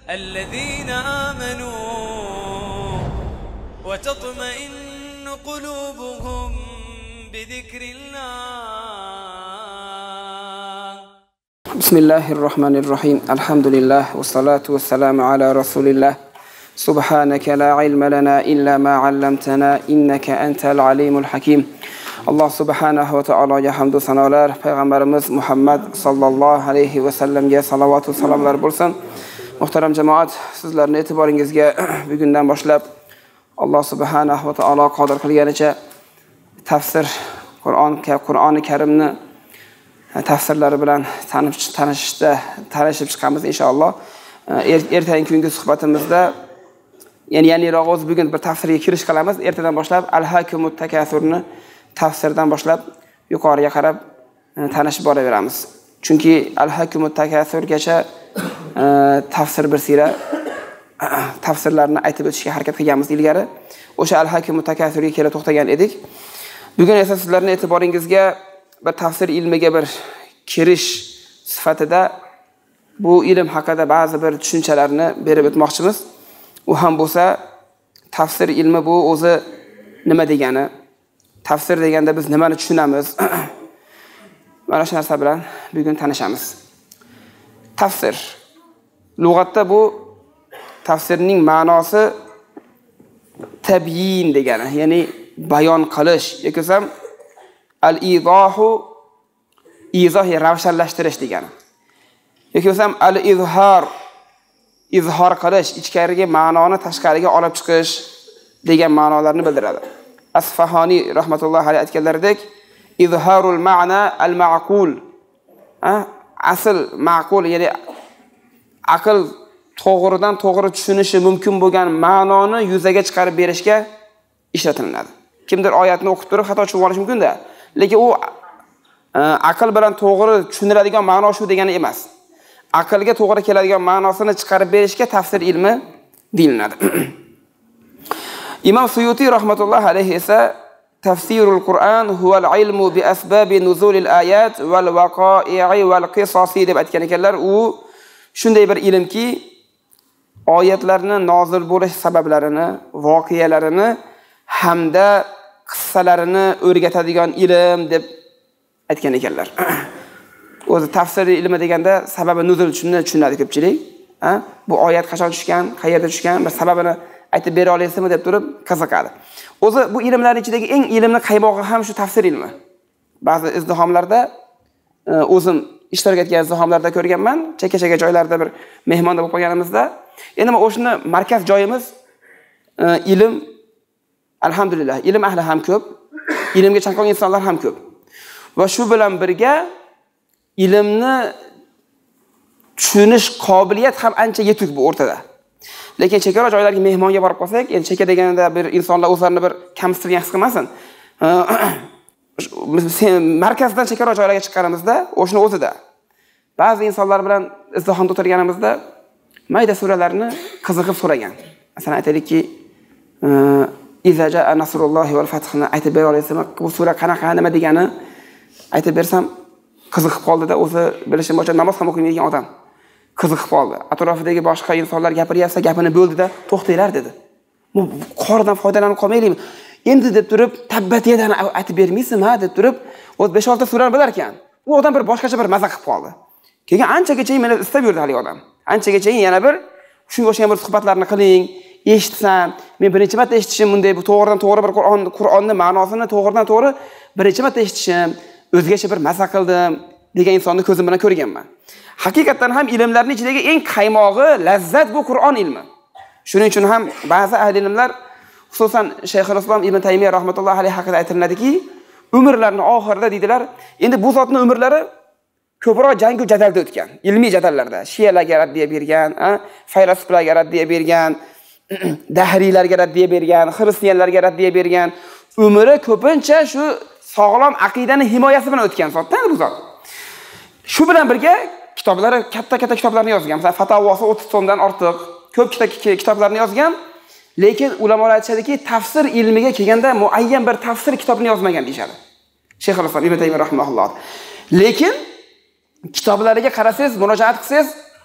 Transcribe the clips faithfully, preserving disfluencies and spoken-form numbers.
الذين آمنوا وتطمئن قلوبهم بذكر الله. بسم الله الرحمن الرحيم. الحمد لله والصلاة والسلام على رسول الله. سبحانك لا علم لنا إلا ما علمتنا إنك أنت العليم الحكيم. Allah subhanahu wa ta'alaga hamd va sanolar, payg'ambarimiz Muhammad sallallohu alayhi va sallamga salovat va salomlar bo'lsin. Muhtaram jamoat, sizlarning e'tiboringizga bugundan boshlab Allah subhanahu wa ta'ala qodir qilganicha tafsir Qur'on Qur'oni Karimni tafsirlari bilan tanishishda tanishib chiqamiz inshaalloh. Ertangi kungi suhbatimizda ya'ni ya'niroq o'z bugun bir tafsirga kirish qilamiz. Ertadan boshlab Al-Hakumut Takasurni tafsirdan boshlab yuqoriga qarab tanishib boraveramiz. Chunki Al-Hakumut Takasurgacha tafsir bir sira tafsirlarni aytib o'tishga harakat qilganmiz ilgari. O'sha Al-Hakumut Takasurga kelib to'xtagan edik. Bugun esa sizlarning e'tiboringizga bir tafsir ilmiga bir kirish sifatida bu ilm haqida ba'zi bir tushunchalarni berib o'tmoqchimiz. U ham bo'lsa tafsir ilmi bu o'zi nima degani? Tafsir deganda biz nimani tushunamiz? Mana shu narsa bilan bugun tanishamiz. Tafsir lug'atda bu tafsirning ma'nosi tabyin degani, ya'ni bayon qilish yoki ham al-izohu izoh ravshanlashtirish degani. Yoki ham al-izhor izhor qilish, ichkariga ma'noni tashqariga olib chiqish degan ma'nolarni bildiradi. Asfahani rahmatullohi alayhi aytganlaridek, izharul ma'na al-ma'qul. Asl ma'qul, ya'ni aql to'g'ridan to'g'ri tushunishi mumkin bo'lgan ma'noni yuzaga chiqarib berishga ishlatiladi. Kimdir oyatni o'qib turib xato tushunib olishi mumkin-da, lekin u aql bilan to'g'ri tushuniladigan ma'no shu degani emas. Aqlga to'g'ri keladigan ma'nosini chiqarib berishga tafsir ilmi deyiladi. Imom Suyuti rahmatullohi alayhi esa tafsirul Qur'an huwa al-ilmu bi asbabi nuzulil ayat wal waqa'i wal qisasi deb aytgan ekanlar. U shunday bir ilmki, oyatlarning nozil bo'lish sabablarini, voqealarini hamda qissalarini o'rgatadigan ilm deb aytgan ekanlar. O'zi tafsir ilmi deganda sababi nuzul tushunadi ko'pchilik. Bu oyat qachon tushgan, qayerda tushgan, bir sababini aytib bera olasizmi deb turib qiziqadi. O'zi bu ilmlar ichidagi eng ilmli qaymog'i ham shu tafsir ilmi. Ba'zi izdihomlarda o'zim ishtirok etgan izdihomlarda ko'rganman, chekka-chekka joylarda bir mehmonda bo'lib qolganimizda, endi men o'shni markaz joyimiz ilm, alhamdulillah, ilm ahli ham ko'p, ilmga chanqoq insonlar ham ko'p. Va shu bilan birga ilmni tushunish qobiliyat ham ancha yetuk bu o'rtada. Lekin chekara joylarga mehmonga borib qolsak, endi chekka deganda bir insonlar o'zlarini bir kamsitgan his qilmasin. Markazdan chekara joylarga chiqqanimizda, o'shni o'zida ba'zi insonlar bilan izdihomda o'tirganimizda mayda suralarni qiziqib so'ragan. Masalan, aytaylikki, "Iza jaa nasrullohi val fathni" aytib bera olasizmi? Bu sura qanaqa, nima degani aytib bersam qiziqib qoldi-da, o'zi bilishim bo'yicha namoz ham o'qimaydigan odam. Qiziqib qoldi. Atrofidagi boshqa insonlar gapiryapsa, gapini bo'ldi-da, to'xtanglar dedi. Bu qoridan foydalanib qolmaylikmi? Endi deb turib, tabbatiyadan aytib bermaysizmi, deb turib, o'z besh olti surani bilar ekan. U odam bir boshqacha bir maza qilib qoldi. Keyin anchagacha meni istab yurdi hali odam. Anchagacha yana bir shunga o'xshagan bir suhbatlarni qiling, eshitsam, men birinchi marta eshitishim bunday bu to'g'ridan to'g'ri bir Qur'on Qur'onning ma'nosini to'g'ridan to'g'ri birinchi marta eshitishim, o'zgacha bir maza qildim degan insonni ko'zim bilan ko'rganman. Haqiqatan ham ilmlarning ichidagi eng qaymog'i, lazzat bu Qur'on ilmi. Shuning uchun ham ba'zi ahli ilmlar, xususan Shayxul Islom Ibn Taymiyya rahmatullohi alayhi haqida aytiladiki, umrlarining oxirida deydilar, endi bu zotning umrlari ko'proq jang va jadalda o'tgan, ilmiy jadallarda. Shiyalarga raddiya bergan, faylasuflarga raddiya bergan, dahriylarga raddiya bergan, xristianlarga raddiya bergan. Umri ko'pincha shu sog'lom aqidani himoyasi bilan o'tgan zotdan bu zot. Shu bilan birga kitoblari, katta-katta kitoblarni yozgan. Masalan, Fatavosi o'ttiz tomdan ortiq ko'p kitoblarni yozgan. Lekin ulamolar aytishadiki, tafsir ilmiga kelganda muayyan bir tafsir kitobini yozmagan deyshadi. Shayxul Islom Ibn Taymiyya rahimahulloh. Lekin kitoblariga qarasangiz, murojaat qilsangiz,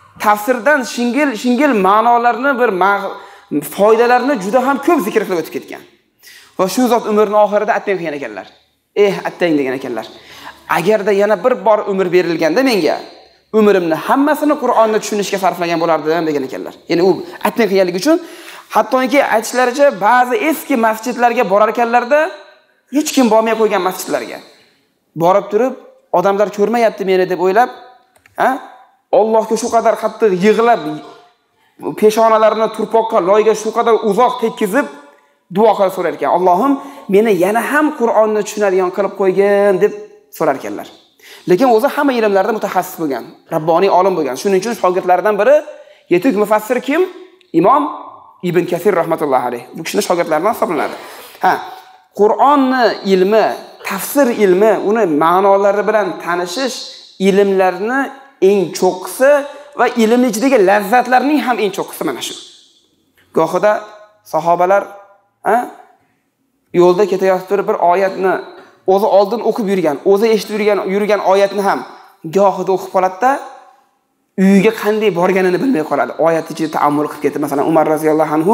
tafsirdan shingil shingil ma'nolarni bir foydalarni juda ham ko'p zikr qilib o'tib ketgan. Va shu zot umrning oxirida aytgan qilgan ekanlar. Eh, attang degan ekanlar. Agarda yana bir bor umr berilganda menga umrimni hammasini Qur'onni tushunishga sarflagan bo'lardim degan ekanlar. Ya'ni u aytgan qilganligi uchun hattoki aytishlaricha ba'zi eski masjidlarga borar ekanlarda hech kim bormay qo'ygan masjidlarga borib turib, odamlar ko'rmayapti meni deb o'ylab, ha? Allohga shu qadar qattiq yig'lab, peshonalarini turpoqqa, loyga shu qadar uzoq tekkizib duo qilib so'rar ekan. Allohim, meni yana ham Qur'onni tushunadigan qilib qo'ygin deb so'rar ekanlar. Lekin o'zi hamma ilmlarda mutaxassis bo'lgan, rabboniy olim bo'lgan. Shuning uchun shogirdlaridan biri yetuk mufassir kim? Imom Ibn Kathir rahmatullohi alayh. Bu kishining shogirdlaridan hisoblanadi. Ha, Qur'onni ilmi, tafsir ilmi, uni ma'nolari bilan tanishish ilmlarni eng cho'qqisi va ilmning ichidagi lazzatlarning ham eng cho'qqisi mana shu. Gohida sahobalar, ha, yo'lda ketayotib bir oyatni o'zi oldin o'qib yurgan, o'zi eshitib yurgan yurgan oyatni ham gohida o'qib qoladi-da, uyiga qanday borganini bilmay qoladi. Oyat ichida ta'ammul qilib ketdi. Masalan, Umar roziyallohu anhu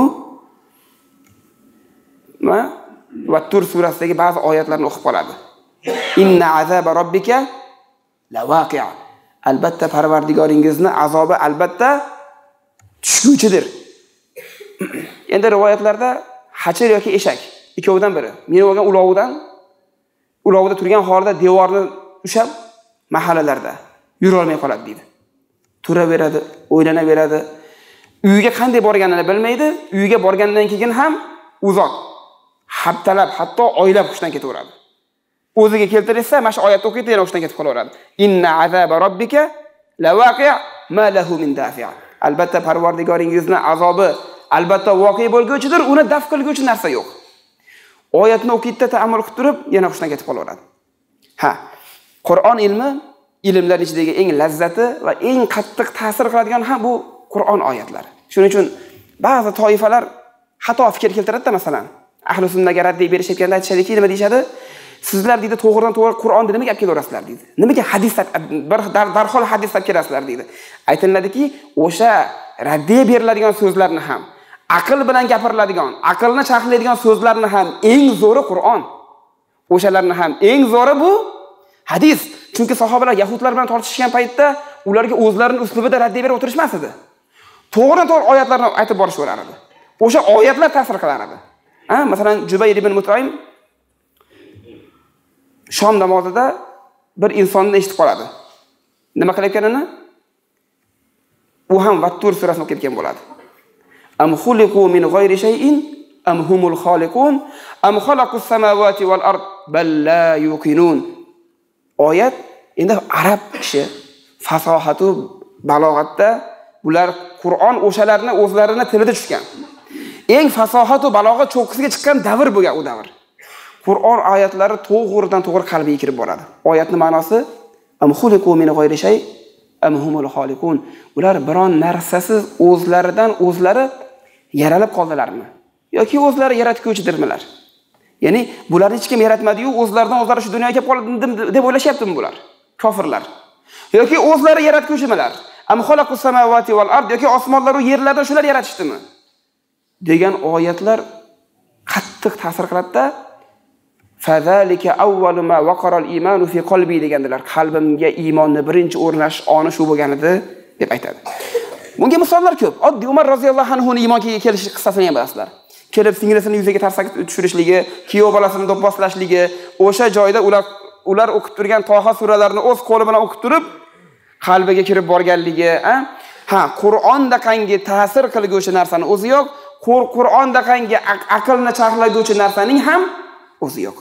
va Vat-Tur surasidagi ba'zi oyatlarni o'qib qoladi. Inna azaba robbika lawaqi'. Albatta Parvardigoringizni azobi albatta tushguvchidir. Endi rivoyatlarda hachir yoki eshak ikkovidan biri. Men olgan ulovidan ulovida turgan holda devorni ushab mahallalarda yura olmay qoladi deydi. Turaveradi, o'ylanaveradi. Uyiga qanday borganini bilmaydi. Uyiga borgandan keyin ham uzoq, haftalab, hatto oylab hushdan ketaveradi. O'ziga keltirsa, mana shu oyatni o'qiydi, yana hushdan ketib qolaveradi. Inna azaba robbika lawaqi' ma lahu min dafi'. Albatta Parvardigoringizning azobi albatta voqea bo'lguvchidir, uni daf qilguvchi narsa yo'q. Oyatni o'qiydi, ta'ammul qilib turib, yana hushdan ketib qolaveradi. Ha, Qur'on ilmi ilmlar ichidagi eng lazzati va eng qattiq ta'sir qiladigan ham bu Qur'on oyatlari. Shuning uchun ba'zi toifalar xato fikr keltiradi-da, masalan, ahli sunnaga raddiy berishayotganda aytishadiki, nima deyshadi? Sizlar deydi, to'g'ridan to'g'ri Qur'onni nimaga olib kelaverasizlar deydi. Nimaga hadis bir darhol hadis olib kelasizlar deydi. Aytiladiki, o'sha raddiy beriladigan so'zlarni ham aql bilan gapiriladigan, aqlni chaqlaydigan so'zlarni ham eng zo'ri Qur'on. O'shalarni ham eng zo'ri bu hadis. Chunki sahobalar yahudlar bilan tortishgan paytda ularga o'zlarining uslubida raddiy berib o'tirishmas edi. To'g'ridan to'g'ri oyatlarni aytib borishaverar edi. O'sha oyatlar ta'sir qilar edi. Ha, masalan, Jubayr ibn Mut'im shom namozida bir insonni eshitib qoladi. Nima qilayotganini? U ham Vat-Tur surasini o'qiyotgan bo'ladi. Am khuliqu min g'ayri shay'in am humul khaliqun am khalaqus samawati wal ard bal la yuqinun. Oyat endi arab kishi fasohatu balog'atda bular Qur'on o'shalarni o'zlarini tilida tushgan. Eng fasohatu balog'at cho'qqisiga chiqqan davr bo'lgan u davr. Qur'on oyatlari to'g'ridan to'g'ri qalbiga kirib boradi. Oyatning ma'nosi am khuliqu min g'ayri shay am humul khaliqun. Ular biron narsasiz o'zlaridan o'zlari yaralib qoldilarmi? Yoki o'zlari yaratuvchidirmilar? Ya'ni bularni hech kim yaratmadi-yu, o'zlaridan o'zlari shu dunyoga kelib qoldim deb o'ylashyaptimi bular? Kofirlar. Yoki o'zlari yaratuvchilar? Am khalaqus samawati wal ard, yoki osmonlar va yerlarni shular yaratishdimi? Degan oyatlar qattiq ta'sir qiladi-da. Fazalika awwalu ma waqara al-iman fi qalbi degandilar. Qalbimga iymonning birinchi o'rnash oni shu bo'lgan edi deb aytadi. Bunga misollar ko'p. Oddiy Umar roziyallohu anhu ning iymonga kelish qissasini ham bilasizlar. Kelib singlisini yuzaga tarsak tushirishligi, kuyov bolasini do'pposlashligi, o'sha joyda ular ular o'qib turgan Toha suralarini o'z qo'li bilan o'qib turib, qalbiga kirib borganligi, ha? Ha, Qur'onda qangi ta'sir qilguvchi narsaning o'zi yo'q, Qur'onda qangi aqlni chaqlaguvchi narsaning ham o'zi yo'q.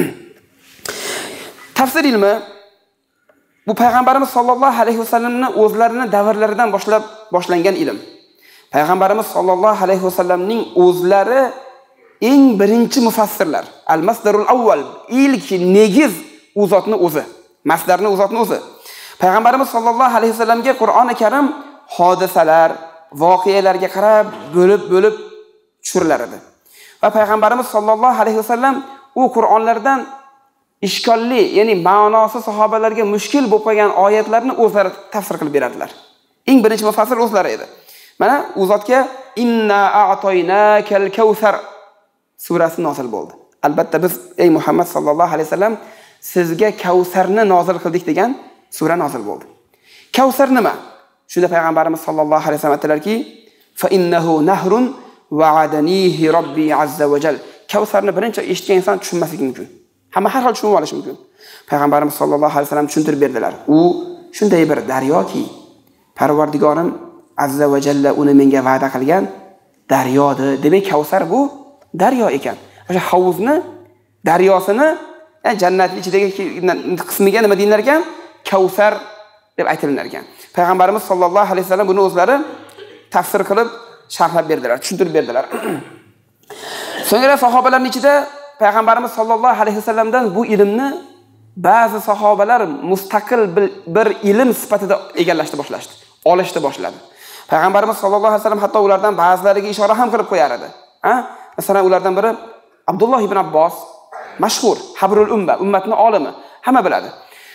Tafsir ilmi bu payg'ambarimiz sollallohu alayhi vasallamning o'zlarining davrlaridan boshlab boshlangan ilm. Payg'ambarimiz sollallohu alayhi vasallamning o'zlari eng birinchi mufassirlar. Al-masdarul avval, ilk negiz u zotning o'zi, masdarning u zotning o'zi. Payg'ambarimiz sollallohu alayhi vasallamga Qur'oni Karim hodisalar, voqealarga qarab bo'lib-bo'lib tushirilar edi. Va payg'ambarimiz sollallohu alayhi vasallam u Qur'onlardan ishkolli, ya'ni ma'nosi sahobalarga mushkil bo'lib qolgan oyatlarni o'zlari tafsir qilib beradilar. Eng birinchi mufassir o'zlari edi. Mana u zotga inna a'toynakal kawsar surasi nozil bo'ldi. Albatta biz ey Muhammad sallallohu alayhi vasallam sizga Kavsarni nozil qildik degan sura nozil bo'ldi. Kavsar nima? Shunda payg'ambarimiz sallallohu alayhi vasallam aytdilarki, fa innahu nahrun wa'adanihi robbi azza va jal. Kavsarni birinchi eshitgan inson tushunmasligi mumkin. Hamma har xil tushunib olishi mumkin. Payg'ambarimiz sallallohu alayhi vasallam tushuntirib berdilar. U shunday bir daryoki, Parvardigorim azza va jalla uni menga va'da qilgan daryodir. Demak, Kavsar bu daryo ekan. O'sha havuzni, daryosini, yani jannatning ichidagi qismiga nima deyilar ekan? Kavsar deb aytilar ekan. Payg'ambarimiz sallallohu alayhi vasallam buni o'zlari tafsir qilib, sharhlab berdilar, tushuntirib berdilar. So'ngra sahobalarning ichida payg'ambarimiz sallallohu alayhi vasallamdan bu ilmni ba'zi sahobalar mustaqil bir ilm sifatida egallashni boshlashdi, olishni boshladi. Payg'ambarimiz sallallohu alayhi vasallam hatto ulardan ba'zilariga ishora ham qilib qo'yar edi. Ha? Masalan, ulardan biri Abdulloh ibn Abbos, mashhur Habrul Umma, ummatning olimi, hamma biladi.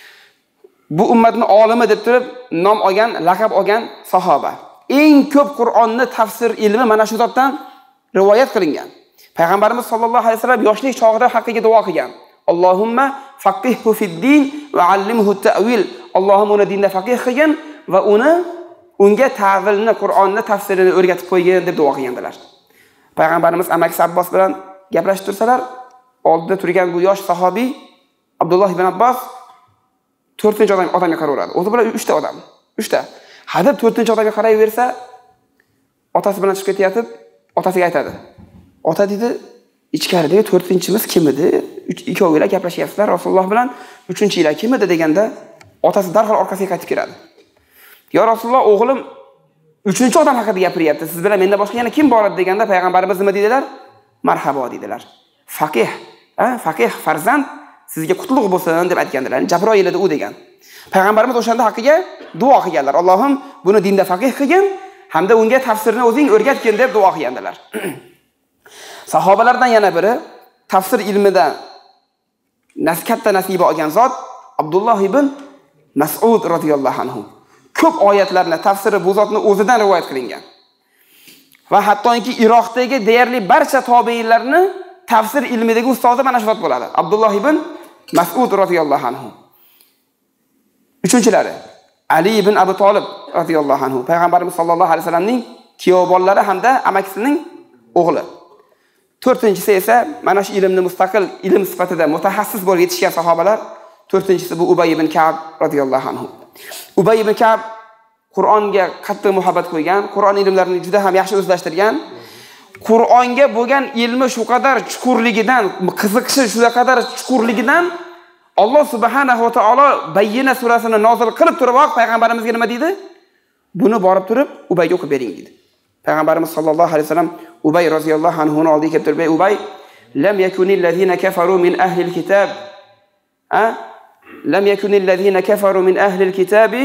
Bu ummatning olimi deb turib nom olgan, laqab olgan sahoba. Eng ko'p Qur'onni tafsir ilmi mana shu zotdan rivoyat qilingan. Payg'ambarimiz sallallohu alayhi vasallam yoshlik chog'ida haqqiga duo qilgan. Allohumma faqihhu fid-din va allimhu at-ta'wil. Allohim uni dinda faqih qilgin va uni unga ta'vilni, Qur'onni tafsirini o'rgatib qo'ygin deb duo qilgandilar. Payg'ambarimiz amakisi Abbos bilan gaplashib tursalar, oldida turgan bu yosh sahobiy Abdulloh ibn Abbos to'rtinchi odam odamga qaraveradi. O'zi bilan uchta odam. uchta. Hadeb to'rtinchi odamga qarayversa, otasi bilan chiqib ketayotib, otasiga aytadi. Ota dedi, ichkaridagi to'rtinchimiz kim edi? Ikkovinglar gaplashyapsizlar Rasululloh bilan, uchinchilar kim edi deganda, otasi darhol orqasiga qaytib kiradi. "Ya Rasululloh, o'g'lim uchinchi odam haqida gapiryapti. Siz bilan mendan boshqa yana kim bor edi?" deganda payg'ambarimiz nima dedilar? "Marhabo" dedilar. Faqih, ha, faqih farzand sizga qutlug' bo'lsin deb aytgandilar. Jabroil edi u degan. Payg'ambarimiz o'shanda haqqiga duo qilganlar. Allohim buni dinda faqih qilgin hamda unga tafsirni o'zing o'rgatgin deb duo qilgandilar. Sahobalardan yana biri tafsir ilmida nas katta nasiba olgan zot Abdulloh ibn Mas'ud radhiyallohu anhu. Ko'p oyatlarni tafsiri bu zotning o'zidan rivoyat qilingan. Va hattoki Iroqdagi deyarli barcha tobiinlarni tafsir ilmidagi ustozi mana shu zot bo'ladi. Abdulloh ibn Mas'ud radhiyallohu anhu. Uchinchilari Ali ibn Abi Talib radhiyallohu anhu, payg'ambarimiz sollallohu alayhi vasallamning kuyov bolalari hamda amakisining o'g'li. To'rtinchisi esa mana shu ilmni mustaqil ilm sifatida mutaxassis bo'lib yetishgan sahobalar. To'rtinchisi bu Ubay ibn Ka'b radhiyallohu anhu. Ubay ibn Ka'b Qur'onga qattiq muhabbat qo'ygan, Qur'on ilmlarini juda ham yaxshi o'zlashtirgan. Qur'onga bo'lgan ilmi shu qadar chuqurligidan, qiziqishi shu qadar chuqurligidan Alloh subhanahu va taolo Bayyina surasini nozil qilib turib, payg'ambarimizga nima dedi? Buni borib turib Ubayga o'qib bering dedi. Payg'ambarimiz sollallohu alayhi vasallam Ubay roziyallohu anhu ni oldiga kelib turib, Ubay, lam yakunil ladina kafaru min ahli al-kitab. Ha? Lam yakunil ladina kafaru min ahli al-kitabi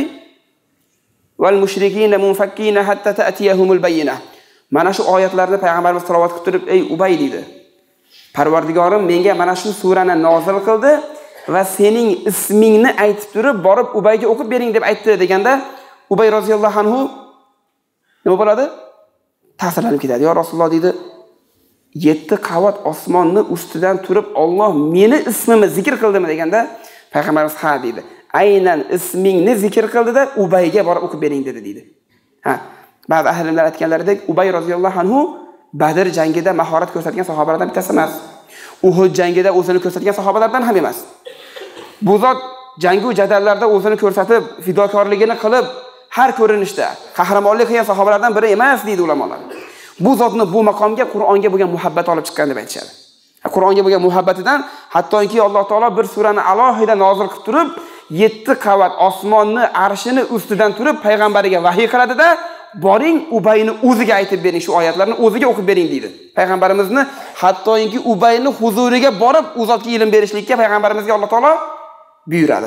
wal mushrikina munfakkina hatta ta'tiyahumul bayyinah. Mana shu oyatlarni payg'ambarimiz tilovat qilib turib, ey Ubay dedi. Parvardigorim menga mana shu surani nozil qildi va sening ismingni aytib turib, borib Ubayga o'qib bering deb aytdi deganda, Ubay roziyallohu anhu nima bo'ladi? Ta'sirlanib ketadi. Ya Rasululloh dedi, yetti qavat osmonni ustidan turib Alloh meni ismimni zikr qildimi deganda, payg'ambarimiz ha dedi. Aynan ismingni zikr qildida Ubayga borib o'qib bering dedi dedi. Ha, ba'zi ahlimlar aytganlaridek Ubay roziyallohu anhu Badr jangida mahorat ko'rsatgan sahobalardan bittasi emas. Uhud jangida o'zini ko'rsatgan sahobalardan ham emas. Bu zot jangu jadallarda o'zini ko'rsatib, fidokorligini qilib, har ko'rinishda qahramonlik qilgan sahobalardan biri emas deydi ulamolar. Bu zotni bu maqomga Qur'onga bo'lgan muhabbat olib chiqqan deb aytishadi. Qur'onga bo'lgan muhabbatidan hattoki Alloh taolo bir surani alohida nozil qilib turib, yetti qavat osmonni arshini ustidan turib payg'ambariga vahiy qiladi-da, boring Ubayni o'ziga aytib bering, shu oyatlarni o'ziga o'qib bering deydi. Payg'ambarimizni hattoki Ubayni huzuriga borib u zotga ilm berishlikka payg'ambarimizga Alloh taolo buyuradi.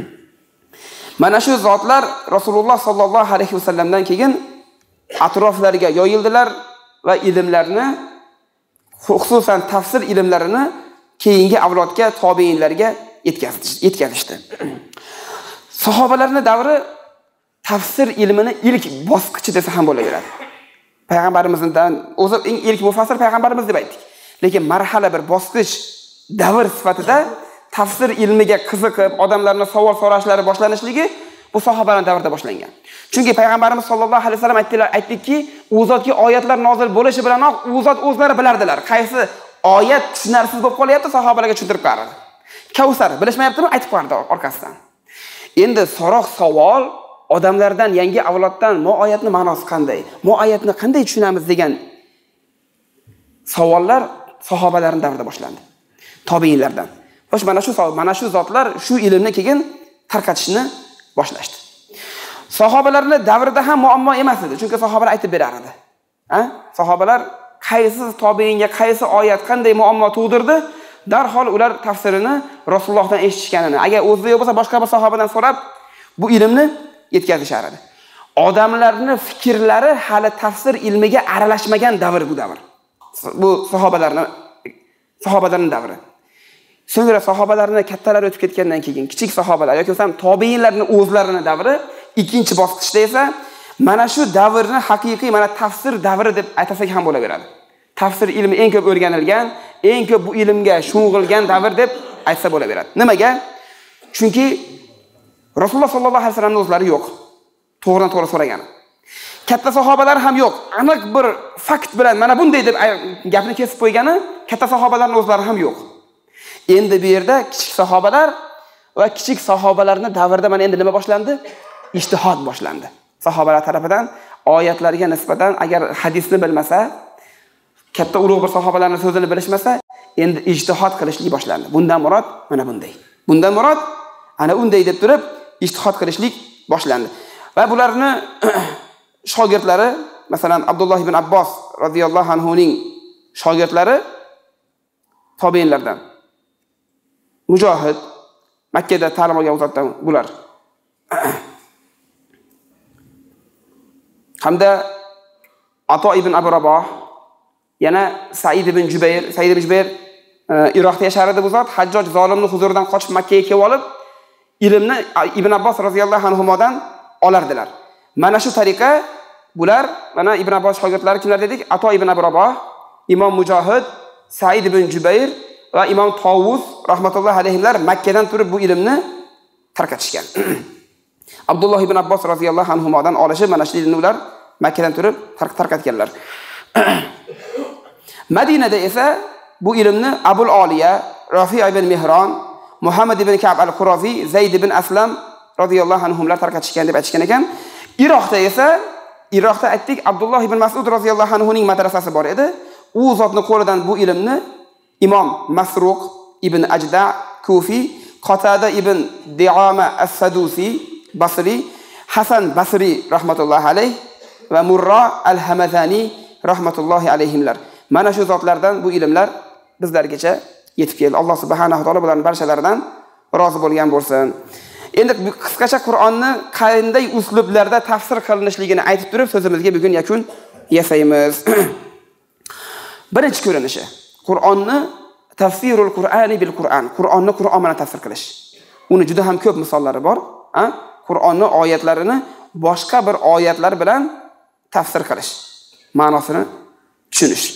Mana shu zotlar Rasululloh sallallohu alayhi vasallamdan keyin atroflariga yoyildilar va ilmlarni, xususan tafsir ilmlarini keyingi avlodga, tobiinlarga yetkazishdi. Sahobalarning davri tafsir ilmini ilk bosqichi desa ham bo'laveradi. Payg'ambarimizdan o'zi eng ilk mufassir payg'ambarimiz deb aytdik. Lekin marhala bir bosqich davr sifatida tafsir ilmiga qiziqib, odamlarning savol so'rashlari boshlanishligi bu sahobalar davrida boshlangan. Chunki payg'ambarimiz sollallohu alayhi vasallam aytdilar, aytdiki, u zotga oyatlar nozil bo'lishi bilanoq u zot o'zlari bilardilar. Qaysi oyat tushunarsiz bo'lib qolyapti, sahobalarga tushuntirib beradi. Kavsar bilishmayaptimi, aytib qo'yardi orqasidan. Endi so'roq savol odamlardan, yangi avloddan "Mo oyatning ma'nosi qanday? Mo oyatni qanday tushunamiz?" degan savollar sahobalarning davrida boshlandi. Tobiinlardan. Xo'sh, mana shu mana shu zotlar shu ilmni keyin tarqatishni boshlashdi. Sahobalarning davrida ham muammo emas edi, chunki sahobalar aytib berar edi. Ha? Sahobalar qaysi tobiinga qaysi oyat qanday muammo tug'dirdi, darhol ular tafsirini Rasulullohdan eshitishganini, agar o'zida yo'q bo'lsa boshqa bir sahobadan so'rab bu ilmni yetkazishar edi. Odamlarning fikrlari hali tafsir ilmiga aralashmagan davr bu davr. Bu sahobalarning sahobalarning davri. So'ngra sahobalarni kattalar o'tib ketgandan keyin kichik sahobalar yoki bo'lmasa tobiinlarning o'zlarining davri ikkinchi bosqichda esa mana shu davrni haqiqiy mana tafsir davri deb aytasak ham bo'laveradi. Tafsir ilmi eng ko'p o'rganilgan, eng ko'p bu ilmga shug'ullangan davr deb aytsa bo'laveradi. Nimaga? Chunki Rasululloh sollallohu alayhi vasallamning o'zlari yo'q. To'g'ridan to'g'ri so'ragan. Katta sahobalar ham yo'q. Aniq bir fakt bilan mana bunday deb gapni kesib qo'ygani katta sahobalarning o'zlari ham yo'q. Endi bu yerda kichik sahobalar va kichik sahobalarning davrida mana endi nima boshlandi? Ijtihod boshlandi. Sahobalar tomonidan oyatlarga nisbatan agar hadisni bilmasa, katta ulug' bir sahobalarning so'zini bilishmasa, endi ijtihod qilishlik boshlandi. Bundan murod mana bunday. Bundan murod ana unday deb turib ijtihod qilishlik boshlandi. Va bularni shogirdlari, masalan Abdulloh ibn Abbos radhiyallohu anhu ning shogirdlari tobiinlardan. Mujohid Makkada ta'lim olgan zotdan bular. Hamda Ato ibn Abu Raboh, yana Said ibn Jubayr, Said ibn Jubayr Iroqda yashar edi bu zot. Hajjoj zolimning huzuridan qochib Makkaga kelib olib, ilmni Ibn Abbos radhiyallohu anhudan olardilar. Mana shu tariqa bular, mana Ibn Abbos shogirdlari kimlar dedik? Ato ibn Abu Raboh, Imom Mujohid, Said ibn Jubayr va Imom Tavus rahmatullohi alayhilar Makkadan turib bu ilmni tarqatishgan. Abdulloh ibn Abbos radhiyallohu anhudan olishib mana shu ilmni ular Makkadan turib tarqatganlar. Madinada esa bu ilmni Abul Oliya, Rafi' ibn Mihron, Muhammad ibn Ka'b al-Qurazi, Zayd ibn Aslam radhiyallohu anhumlar tarqatishgan deb aytishgan ekan. Iroqda esa Iroqda aytdik Abdulloh ibn Mas'ud radhiyallohu anhu ning madrasasi bor edi. U zotning qo'lidan bu ilmni Imom Masruq ibn Ajda Kufi, Qatada ibn Di'ama as-Sadusi Basri, Hasan Basri rahmatullohi alayh va Murra al-Hamadani rahmatullohi alayhimlar. Mana shu zotlardan bu ilmlar bizlargacha yetib keldi. Alloh subhanahu va taolo bularning barchalaridan rozi bo'lgan bo'lsin. Endi qisqacha Qur'onni qanday uslublarda tafsir qilinishligini aytib turib, so'zimizga bugun yakun yasaymiz. Birinchi ko'rinishi Qur'onni tafsirul Qur'ani bil Qur'an. Qur'onni Qur'on bilan tafsir qilish. Uni juda ham ko'p misollari bor. Ha? Qur'onning oyatlarini boshqa bir oyatlar bilan tafsir qilish, ma'nosini tushunish.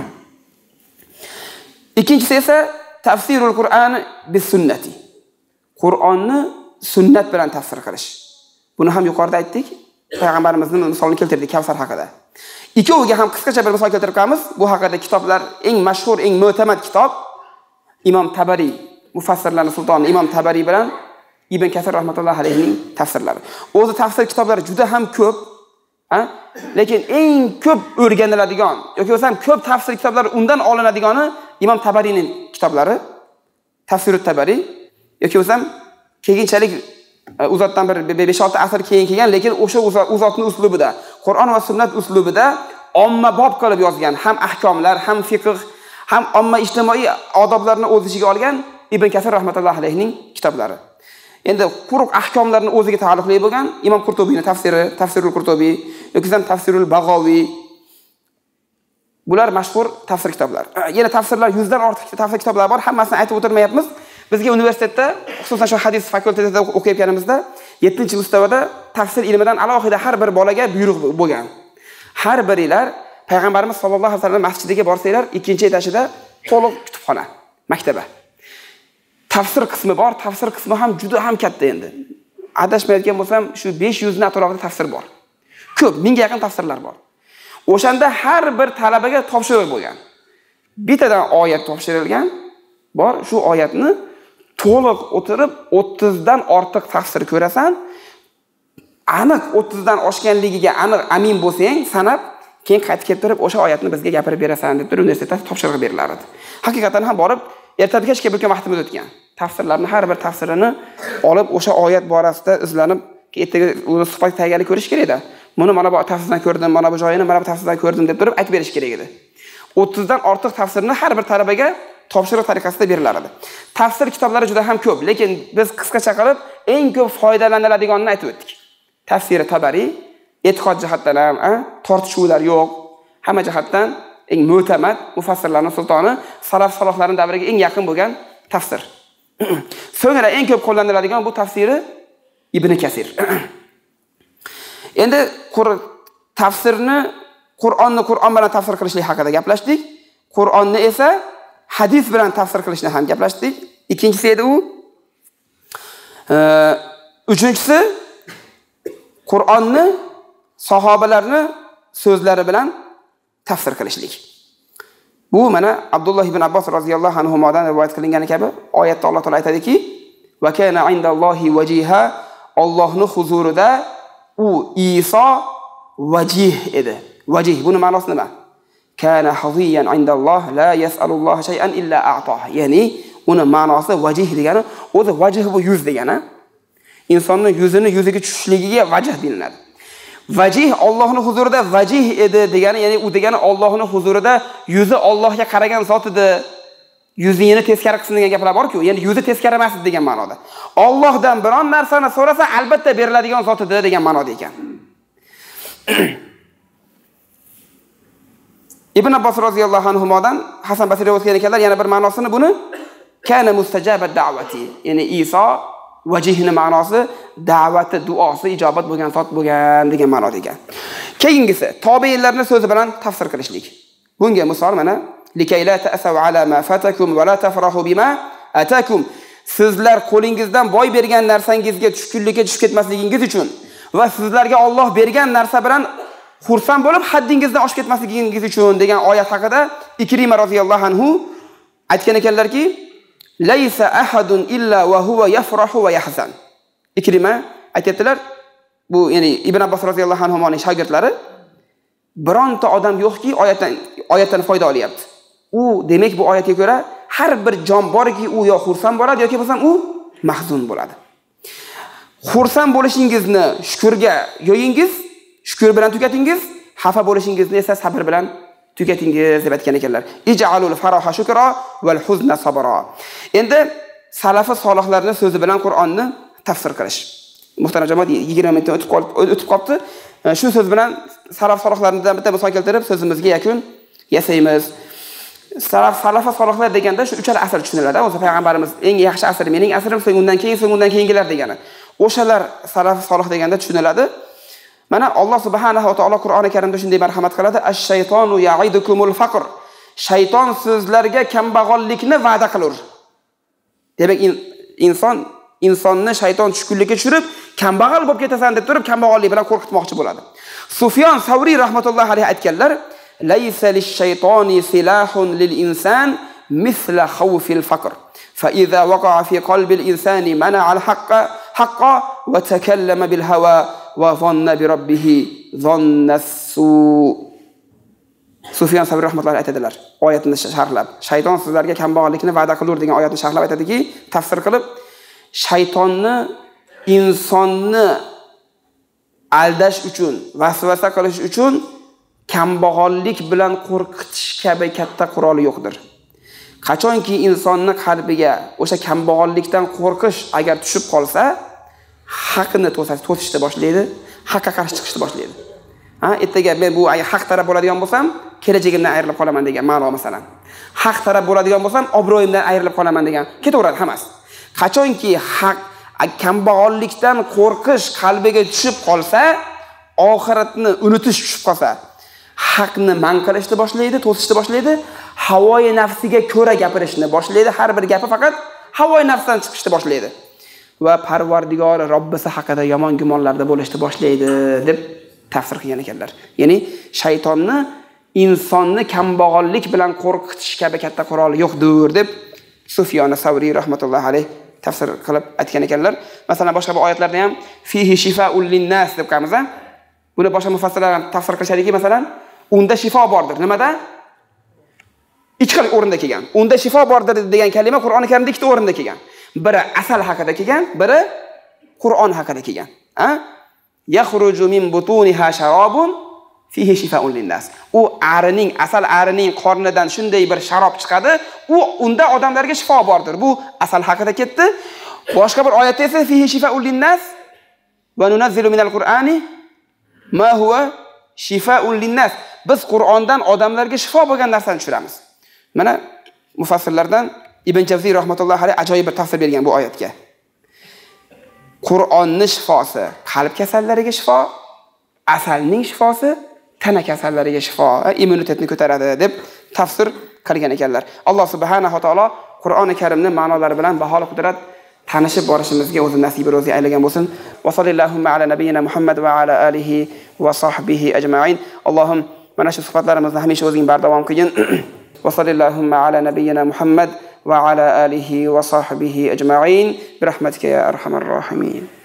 Ikkinchisi esa tafsirul Qur'ani bis sunnati. Qur'onni sunnat bilan tafsir qilish. Buni ham yuqorida aytdik. Payg'ambarimizning misolini keltirdik Kavsar haqida. Ikkoviga ham qisqacha bir misol keltirib qo'yamiz. Bu haqida kitoblar eng mashhur, eng mo'tamad kitob Imom Tabari, mufassirlarning sultoni Imom Tabari bilan Ibn Kasir rahmatullohi alayhining tafsirlari. O'zi tafsir kitoblari juda ham ko'p, ha? Lekin eng ko'p o'rganiladigan yoki bo'lsam ko'p tafsir kitoblari undan olinadigani Imom Tabarining kitoblari, Tafsirut Tabari yoki bo'lsam keyinchalik uzotdan bir besh olti asr keyin kelgan, lekin o'sha uzotning uslubida, Qur'on va sunnat uslubida ommabop qilib yozgan, ham ahkomlar, ham fiqh, ham omma ijtimoiy odoblarni o'z ichiga olgan Ibn Kasir rahmatullohi alayhining kitoblari. Endi quruq ahkomlarning o'ziga taalluqli bo'lgan Imom Qurtubiyning tafsiri, Tafsirul Qurtubiy yoki ham Tafsirul Bag'aviy. Bular mashhur tafsir kitoblar. Yana tafsirlar yuzdan ortiq tafsir kitoblari bor. Hammasini aytib o'tirmayapmiz. Bizga universitetda, xususan shu hadis fakultetida o'qiyotganimizda yettinchi mustavada tafsir ilmidan alohida har bir bolaga buyruq bo'lgan. Har biringlar payg'ambarimiz sollallohu alayhi vasallam masjidiga borsanglar, ikkinchi etagida to'liq kutubxona, maktaba. Tafsir qismi bor, tafsir qismi ham juda ham katta endi. Adashmayotgan bo'lsam, shu besh yuz na atrofida tafsir bor. Ko'p, mingga yaqin tafsirlar bor. O'shanda har bir talabaga topshiriq bo'lgan. Bittadan oyat topshirilgan bor, shu oyatni to'liq o'tirib o'ttiz dan ortiq tafsir ko'rasan, aniq o'ttiz dan oshganligiga aniq amin bo'lsang, sanab keyin qaytib kelib turib o'sha oyatni bizga gapirib berasan deb turib universitetda topshiriq berilar edi. Haqiqatan ham borib ertaga kechga bo'lgan vaqtimiz o'tgan. Tafsirlarni har bir tafsirini olib o'sha oyat borasida izlanib, ertaga uni suhbat tayyorgarlik ko'rish kerak edi. Buni mana bu tafsirdan ko'rdim, mana bu joyini mana bu tafsirdan ko'rdim deb turib aytib berish kerak edi. o'ttiz dan ortiq tafsirni har bir talabaga topshiriq tariqasida berilar edi. Tafsir kitoblari juda ham ko'p, lekin biz qisqacha qilib eng ko'p foydalaniladiganini aytib o'tdik. Tafsiri Tabari e'tiqod jihatdan ham tortishuvlar yo'q, hamma jihatdan eng mo'tamad mufassirlarning sultoni, salaf solihlarning davriga eng yaqin bo'lgan tafsir. So'ngra eng ko'p qo'llaniladigan bu tafsiri Ibn Kasir. Endi tafsirni Qur'onni Qur'on bilan tafsir qilishlik haqida gaplashdik. Qur'onni esa hadis bilan tafsir qilishni ham gaplashdik. Ikkinchisi edi u. Uchinchisi Qur'onni sahobalarni so'zlari bilan tafsir qilishlik. Bu mana Abdulloh ibn Abbos roziyallohu anhu modan rivoyat qilingani kabi oyatda Alloh taolo aytadiki: "Va kana indallohi vajiha", Allohning huzurida u Iso vajih edi. Vajih buni ma'nosi nima? Kana haziyan indalloh la yas'alulloha shay'an illa a'tah. Ya'ni uni ma'nosi vajih degani, o'zi vajih bu yuz degani. Insonning yuzini yuziga tushishligiga vajh deyiladi. Vajih Allohning huzurida vajih edi degani, ya'ni u degani Allohning huzurida yuzi Allohga qaragan zot edi. Yuzini teskari qilsin degan gaplar bor-ku, ya'ni yuzi teskari emas degan ma'noda. Allohdan biron narsani so'rasa albatta beriladigan zot edi degan ma'noda ekan. Ibn Abbos roziyallohu anhu modan Hasan Basriy o'tgan ekanlar, yana bir ma'nosini buni kana mustajabat da'vati, ya'ni Iso vajihni ma'nosi da'vati, duosi ijobat bo'lgan zot bo'lgan degan ma'noda ekan. Keyingisi tobiinlarning so'zi bilan tafsir qilishlik. Bunga misol mana likay la ta'saw ala ma fatakum va la tafrahu bima atakum. Sizlar qo'lingizdan boy bergan narsangizga tushkunlikka tushib ketmasligingiz uchun va sizlarga Alloh bergan narsa bilan xursand bo'lib haddingizdan oshib ketmasligingiz uchun degan oyat haqida Ikrima roziyallohu anhu aytgan ekanlarki: "Laysa ahadun illa wa huwa yafrahu va yahzan." Ikrima aytadilar, bu ya'ni Ibn Abbos roziyallohu anhuning shogirdlari, bironta odam yo'qki oyatdan oyatdan foyda olyapti. U demak bu oyatga ko'ra har bir jon borki, u yo xursand bo'ladi yoki bo'lsam u mahzun bo'ladi. Xursand bo'lishingizni shukrga yo'yingiz, shukr bilan tugatingiz, xafa bo'lishingizni esa sabr bilan tugatingiz deb aytgan ekanlar. Ij'alul faraha shukra val huzna sabra. Endi salafi solihlarning so'zi bilan Qur'onni tafsir qilish. Muhtaram jamoat, yigirma minut o'tib qoldi, o'tib qoldi. Shu so'z bilan salaf solihlardan bitta misol keltirib so'zimizga yakun yasaymiz. Salaf salafa solihlar deganda shu uchala asr tushuniladi. O'zi payg'ambarimiz eng yaxshi asr mening asrim, so'ng undan keyin, so'ng undan keyingilar degani. O'shalar salaf solih deganda tushuniladi. Mana Alloh subhanahu va taolo Qur'oni Karimda shunday marhamat qiladi: "Ash-shaytonu ya'idukumul faqr." Shayton sizlarga kambag'allikni va'da qilur. Demak, inson insonni shayton tushkunlikka tushirib, kambag'al bo'lib ketasan deb turib, kambag'allik bilan qo'rqitmoqchi bo'ladi. Sufyon Savriy rahmatullohi alayhi aytganlar: "Laysa lish-shaytoni silahun lil-insan mithla khawfil faqr. Fa idza waqa'a fi qalbi al-insani mana'a al-haqqa haqqa wa takallama bil hawa va zanna bi rabbih zanna as-su." Sufyon Savriy rahmatullohi aytadilar, oyatni sharhlab, shayton sizlarga kambag'allikni va'da qilur degan oyatni sharhlab aytadiki, tafsir qilib, shaytonni insonni aldash uchun, vasvasa qilish uchun kambag'allik bilan qo'rqitish kabi katta quroli yo'qdir. Qachonki insonni qalbiga o'sha kambag'allikdan qo'rqish agar tushib qolsa, haqni to'sishni boshlaydi, haqqa qarshi chiqishni boshlaydi. Ha, ertaga men bu haq taraf bo'ladigan bo'lsam, kelajagimdan ayrilib qolaman degan ma'no masalan. Haq taraf bo'ladigan bo'lsam, obro'yimdan ayrilib qolaman degan ketaveradi hammasi. Qachonki haq kambag'allikdan qo'rqish qalbiga tushib qolsa, oxiratni unutish tushib qolsa, haqni man qilishni boshlaydi, to'sishni boshlaydi, havoyi nafsiga ko'ra gapirishni boshlaydi, har bir gapi faqat havoyi nafsdan chiqishni boshlaydi va Parvardigori Robbisi haqida yomon gumonlarda bo'lishni boshlaydi deb tafsir qilgan ekanlar. Ya'ni shaytonni insonni kambag'allik bilan qo'rqitish kabi katta quroli yo'qdir deb Sufyon Savriy rahmatullohi alayh tafsir qilib aytgan ekanlar. Masalan, boshqa bir oyatlarda ham fihi shifaa'ul linnas deb qamiz. Buni boshqa mufassirlar ham tafsir qilishadiki, masalan, unda shifo bordir. Nimada? Ikkita o'rinda kelgan. Unda shifo bordir degan kalima Qur'oni Karimda ikkita o'rinda kelgan. Biri asal haqida kelgan, biri Qur'on haqida kelgan. Ha? Yakhruju min butuniha sharabun fihi shifaa'un linnas. U arining, asal arining qornidan shunday bir sharob chiqadi, u unda odamlarga shifo bordir. Bu asal haqida ketdi. Boshqa bir oyatda esa fihi shifaa'un linnas va nunazzilu minal Qur'ani ma huwa shifaa'un linnas. Biz Qur'ondan odamlarga shifo bo'lgan narsani tushiramiz. Mana mufassirlardan Ibn Jazziy rahmatullohi alayhi ajoyib bir tafsir bergan bu oyatga. Qur'onning shifosi qalb kasallariga shifo, asalning shifosi tana kasallariga shifo, immunitetni ko'taradi deb tafsir qilgan ekanlar. Alloh subhanahu va taolo Qur'oni Karimning ma'nolari bilan baholi qudrat tanishib borishimizga o'zi nasib ro'zi aylagan bo'lsin. Va sallallohu ala nabiyyina Muhammad va ala alihi va sahbihi ajma'in. Allohim mana shu suhbatlarimizni hamisha o'zing bardavom qilgin. Va sallallohu ala nabiyyina Muhammad va ala alihi va sahbihi ajma'in. Bi rahmatika ya arhamar rohimin.